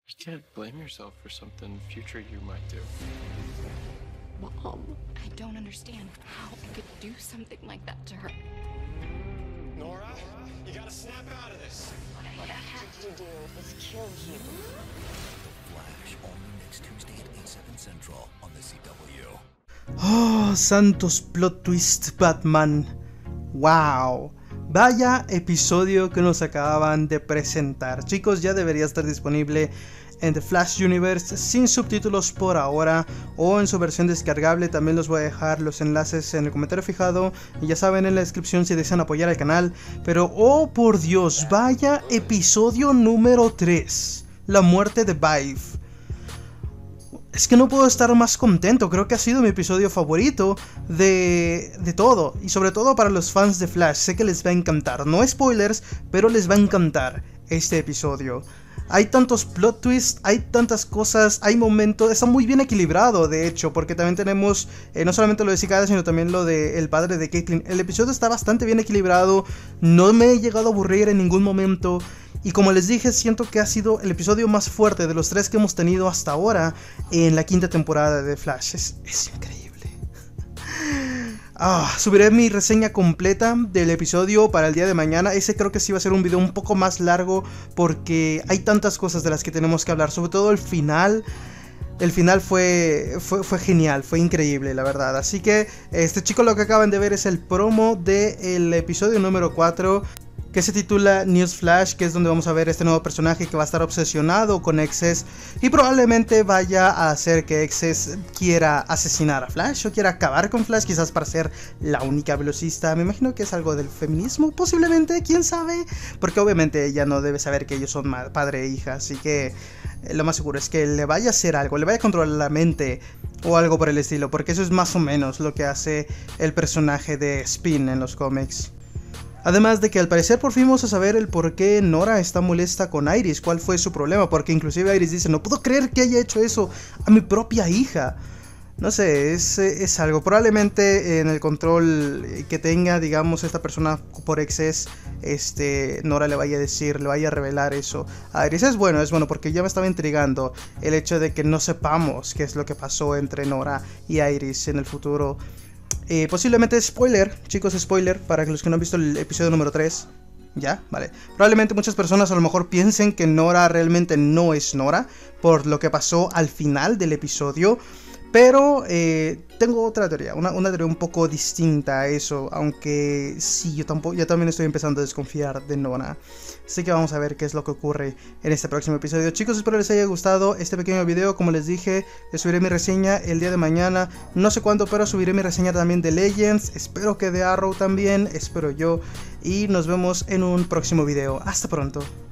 You can't blame yourself for something future you might do. Mom, I don't understand how I could do something like that to her. Nora, you gotta snap out of this. What I have to do is kill you. The Flash, only next Tuesday at 8/7 Central on the CW. Oh, santos plot twist, Batman. Wow. Vaya episodio que nos acababan de presentar. Chicos, ya debería estar disponible en The Flash Universe sin subtítulos por ahora, o en su versión descargable. También los voy a dejar los enlaces en el comentario fijado y ya saben en la descripción si desean apoyar al canal. Pero oh por Dios, vaya episodio número 3, la muerte de Vive. Es que no puedo estar más contento, creo que ha sido mi episodio favorito de todo, y sobre todo para los fans de Flash. Sé que les va a encantar, no spoilers, pero les va a encantar este episodio. Hay tantos plot twists, hay tantas cosas, hay momentos, está muy bien equilibrado de hecho, porque también tenemos no solamente lo de Cicada, sino también lo del padre de Caitlin. El episodio está bastante bien equilibrado, no me he llegado a aburrir en ningún momento. Y como les dije, siento que ha sido el episodio más fuerte de los 3 que hemos tenido hasta ahora en la 5ª temporada de Flash. Es increíble. Subiré mi reseña completa del episodio para el día de mañana. Ese creo que sí va a ser un video un poco más largo, porque hay tantas cosas de las que tenemos que hablar. Sobre todo el final. El final fue genial, fue increíble, la verdad. Así que, chicos, lo que acaban de ver es el promo del episodio número 4, que se titula News Flash, que es donde vamos a ver este nuevo personaje que va a estar obsesionado con Excess y probablemente vaya a hacer que Excess quiera asesinar a Flash o quiera acabar con Flash, quizás para ser la única velocista. Me imagino que es algo del feminismo, posiblemente, quién sabe, porque obviamente ella no debe saber que ellos son padre e hija, así que lo más seguro es que le vaya a hacer algo, le vaya a controlar la mente o algo por el estilo, porque eso es más o menos lo que hace el personaje de Spin en los cómics. Además de que al parecer por fin vamos a saber el por qué Nora está molesta con Iris, cuál fue su problema, porque inclusive Iris dice, no puedo creer que haya hecho eso a mi propia hija. No sé, es algo, probablemente en el control que tenga, digamos, esta persona por Excess, Nora le vaya a decir, le vaya a revelar eso a Iris. Es bueno porque ya me estaba intrigando el hecho de que no sepamos qué es lo que pasó entre Nora y Iris en el futuro. Posiblemente spoiler, chicos, spoiler para los que no han visto el episodio número 3. Ya, vale. Probablemente muchas personas a lo mejor piensen que Nora realmente no es Nora por lo que pasó al final del episodio. Pero tengo otra teoría, una teoría un poco distinta a eso, aunque sí, yo también estoy empezando a desconfiar de Nora. Así que vamos a ver qué es lo que ocurre en este próximo episodio. Chicos, espero les haya gustado este pequeño video. Como les dije, les subiré mi reseña el día de mañana. No sé cuándo, pero subiré mi reseña también de Legends. Espero que de Arrow también, espero yo. Y nos vemos en un próximo video. Hasta pronto.